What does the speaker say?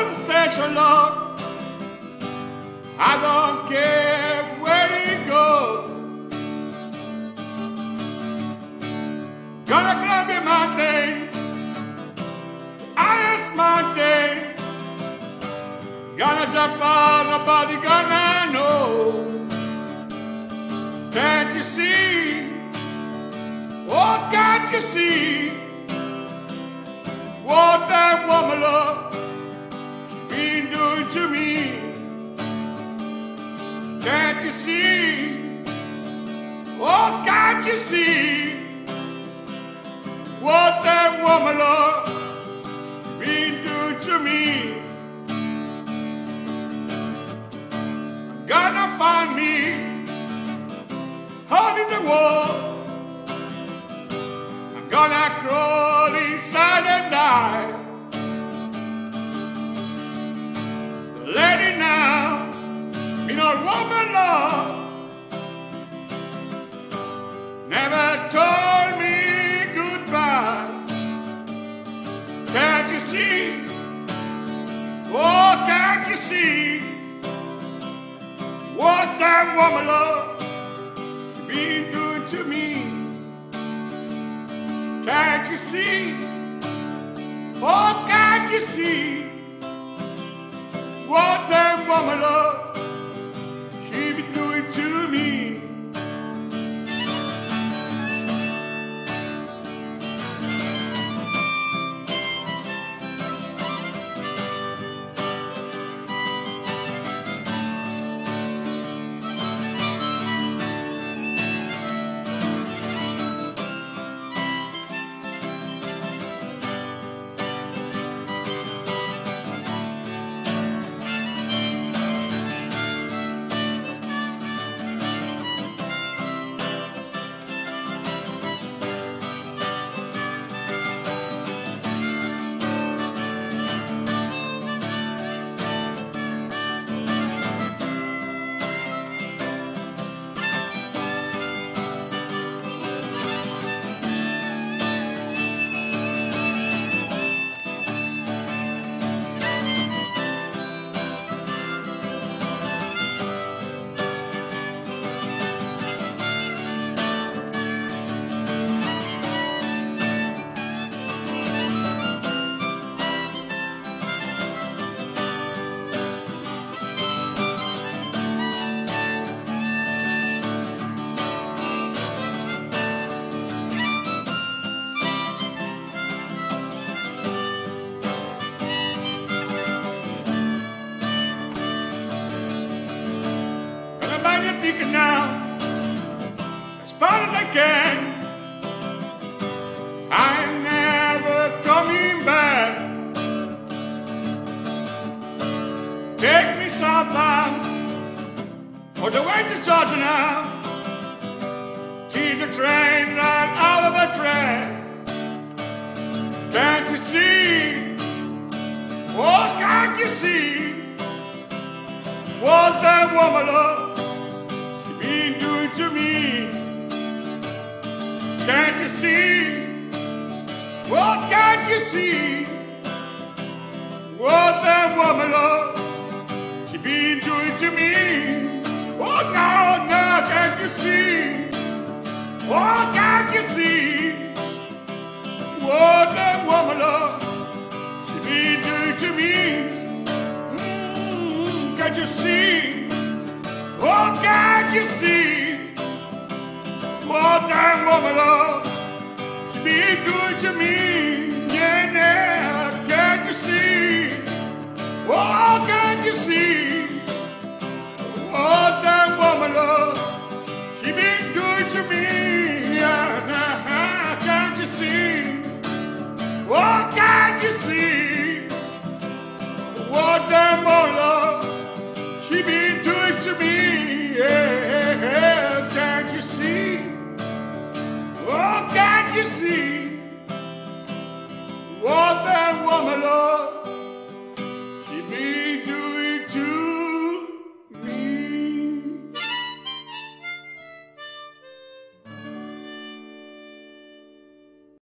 is a special Lord. I don't care where he goes. Gonna climb the mountain, the highest mountain. Gonna jump out, nobody gonna know. Can't you see? Oh, can't you see what that woman love been doing to me? Can't you see? Oh, can't you see what that woman love been doing to me? Gonna find me out in the wall. I'm gonna crawl inside and die. The lady now, in her woman love, never told me goodbye. Can't you see? Oh, can't you see what that woman love been doing to me? Can't you see? Oh, can't you see what that woman love she been doing to me? Now, as far as I can, I'm never coming back. Take me southbound, or the way to Georgia now. Keep the train right out of the track. Can't you see? Oh, can't you see what that woman love been doing to me? Can't you see? What can't you see? What that woman love she been doing to me? Oh no, no, can't you see? Oh, can't you see? What that woman love she been doing to me? Can't you see? Oh, can't you see what that woman love she been doing to me? Yeah, yeah, can't you see? Oh, can't you see what that woman love she been doing to me? Yeah, yeah, can't you see? Oh, can't you see what that woman love she been doing to me? Yeah, can't you see? Oh, can't you see what that woman love